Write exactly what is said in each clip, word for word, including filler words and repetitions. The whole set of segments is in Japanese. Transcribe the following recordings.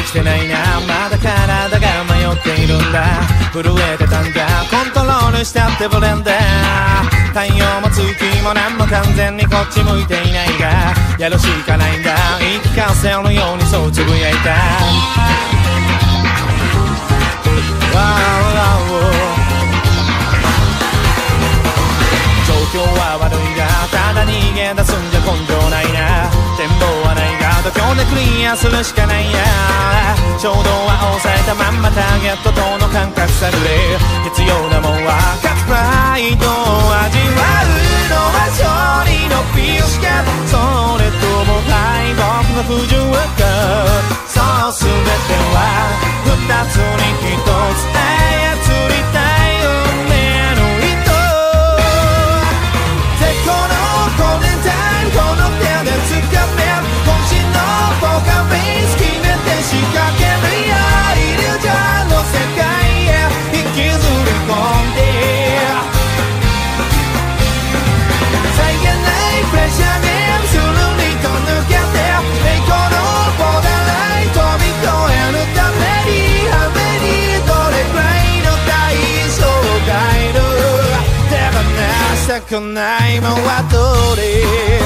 してないな、まだ体が迷っているんだ。震えてたんだ、コントロールしたってブレンダー。太陽も月も何も完全にこっち向いていないが、やるしかないんだ、言い聞かせるようにそうつぶやいた。状況は悪いがただ逃げ出すんじゃ根性ないな。展望はないが度胸でクリアするしかないや。衝動は抑えたまんまターゲットとの感覚さるで、必要なもんは勝つプライドを味わうのは勝利の美しか、それとも敗北の不純か。そう全ては二つに一つ操りたい運命の糸。絶好のゴールデンタイム、この手で掴め、渾身のポーカーフェイス決めて仕掛けるよ。イリュージョンの世界へ引きずり込んで、際限ないプレッシャーゲームするりと抜けて、栄光のボーダーライン飛び越えるために、羽目にどれくらいの代償がいる。手放したくないもんはどれ。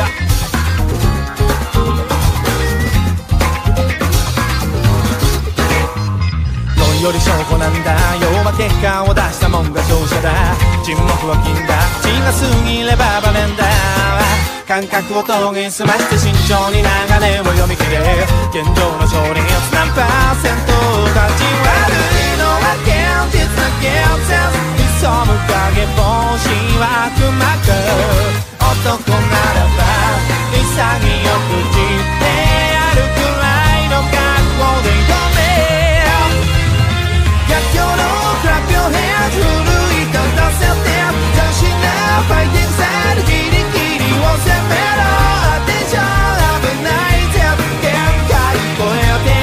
より証拠なんだ、要は結果を出したもんが勝者だ。沈黙は金だ、血が過ぎればバレンだ。感覚を研ぎ澄まして慎重に流れを読み切れ、現状の勝率何パーセント。立ち悪いのは現実な現実、潜む影帽子は悪魔か。男ならば潔く散ってやるくらいの覚悟で挑め。逆境のクラップをヘア奮い立たせて、斬新なファイティングサイド、ギリギリを攻めろ。アテンション危ないぜ、限界超えて。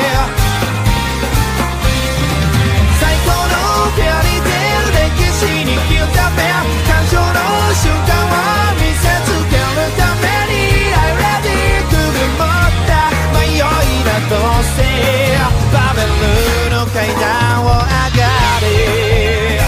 最高のフェアリーテール、歴史に刻め、感傷の瞬間を見せつけるために I'm ready to be 持った迷いなどせ、バベルの階段を上がれ。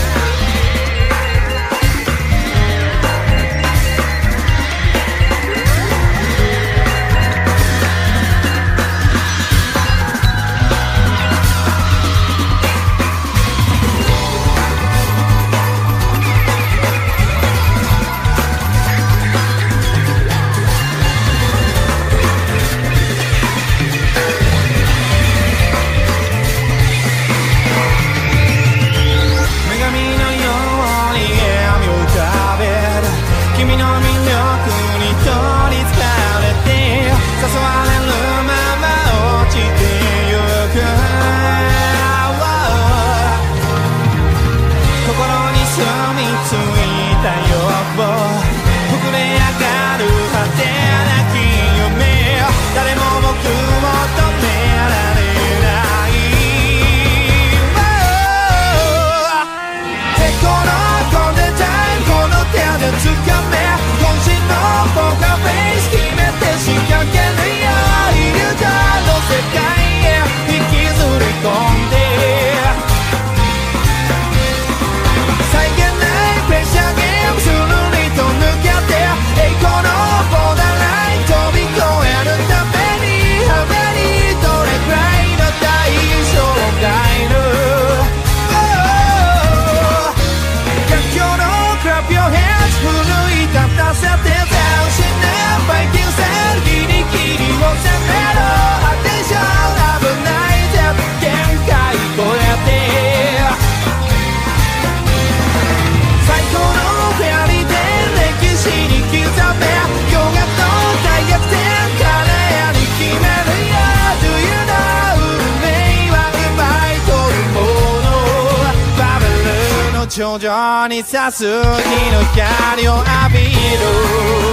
君の魅力に取りつかれて、誘われるまま落ちてゆく。心に住み着いた欲望、膨れ上がる果てなき夢、誰も僕を止められない。絶好のゴールデンタイム、この手で掴め、渾身のポーカーフェイス決めて仕掛けるよ。イリュージョンの世界へ引きずり込んで、際限ないプレッシャーゲームするりと抜けて、栄光のボーダーライン飛び越えるために、羽目にどれくらいの代償がいる。逆境のクラップよヘッズ奮い立たせて、斬新なファイティングサイド、ギリギリを攻めろ。アテンション危ないぜ、限界超えて。最高のフェアリーテール、歴史に刻め、驚愕の大逆転、彼に決めるよ。 Do you know 運命は奪い取るもの、バベルの頂上に差す日の光を浴びる。